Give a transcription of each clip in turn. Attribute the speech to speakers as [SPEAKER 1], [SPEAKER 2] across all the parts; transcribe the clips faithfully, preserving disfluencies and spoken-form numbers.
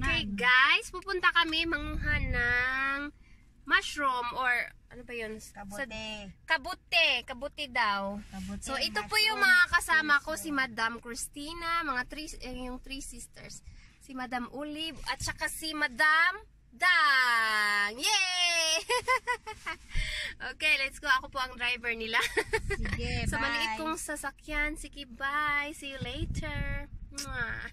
[SPEAKER 1] Okay guys, pupunta kami manguha ng mushroom or ano ba yun?
[SPEAKER 2] Kabuti.
[SPEAKER 1] Kabuti. Kabuti daw.
[SPEAKER 2] Kabuti,
[SPEAKER 1] so ito
[SPEAKER 2] mushroom,
[SPEAKER 1] po yung mga kasama ko, si Madam Christina, mga three, eh, yung three sisters. Si Madam Olive at saka si Madam Dang! Yay! Okay, let's go. Ako po ang driver nila.
[SPEAKER 2] Sige,
[SPEAKER 1] sa
[SPEAKER 2] bye.
[SPEAKER 1] maliit kong sasakyan. Sige, bye. See you later. Mwah.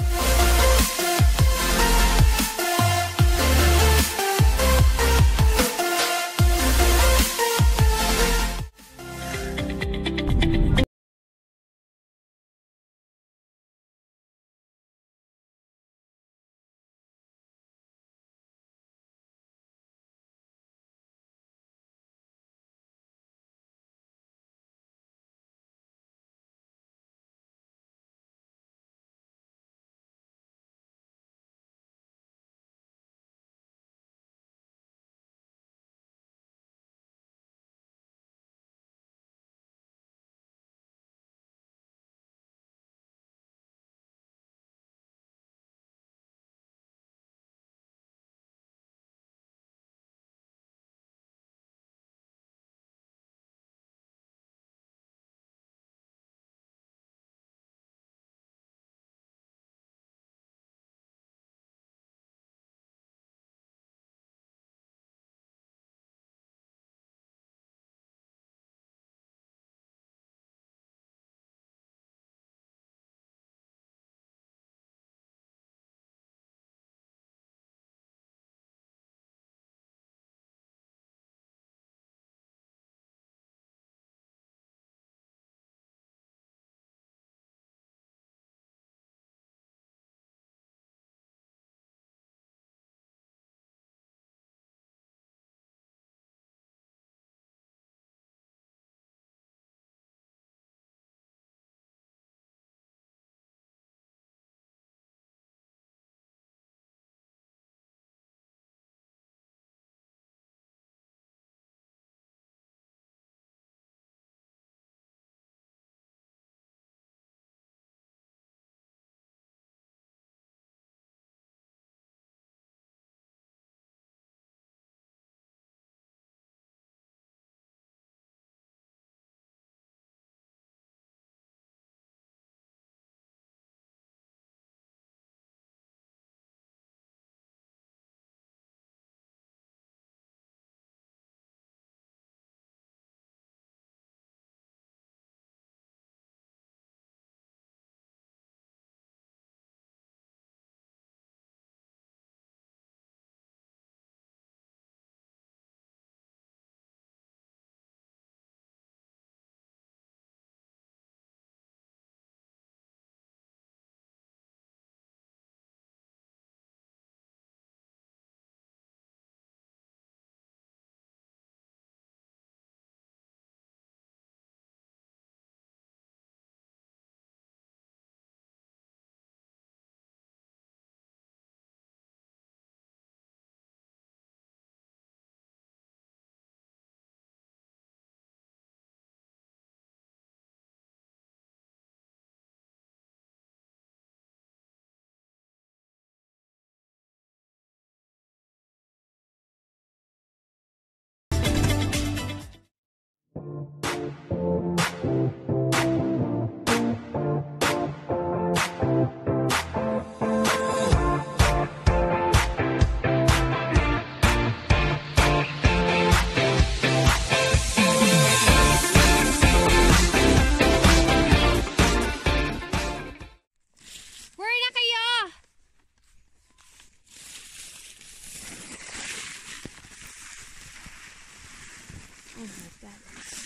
[SPEAKER 1] Oh my God.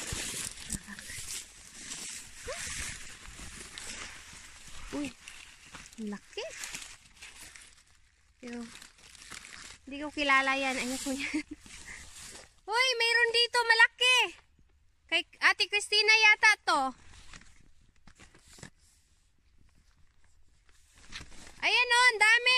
[SPEAKER 1] Uy, laki. Pero, hindi ko kilala yan. Ayoko yan. Uy, mayroon dito malaki. Kay Ate Christina yata to. Ayan o, ang dami.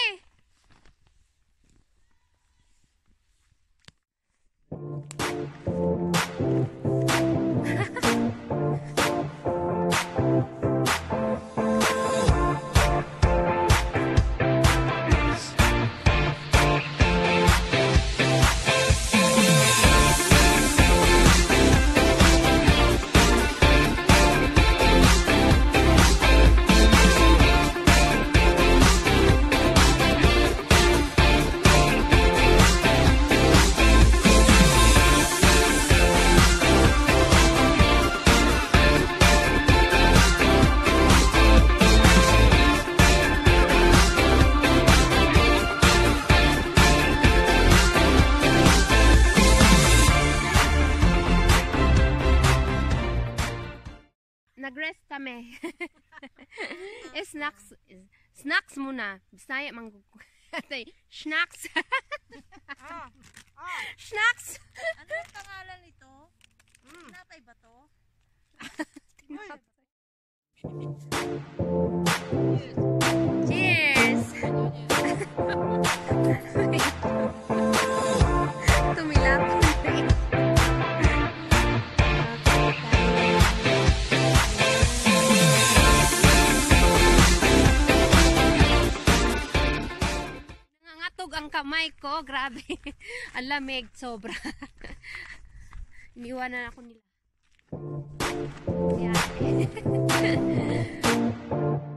[SPEAKER 1] kami. eh, snacks. Snacks muna. Bisaya mang snacks.
[SPEAKER 2] Ah, ah,
[SPEAKER 1] Snacks.
[SPEAKER 2] ano ang pangalan nito? Mm. Napay ba to?
[SPEAKER 1] Cheers! Tumilat. Nangangatog ang kamay ko. Grabe. Ang lamig. Sobra. Iniwanan ako nila. Yan.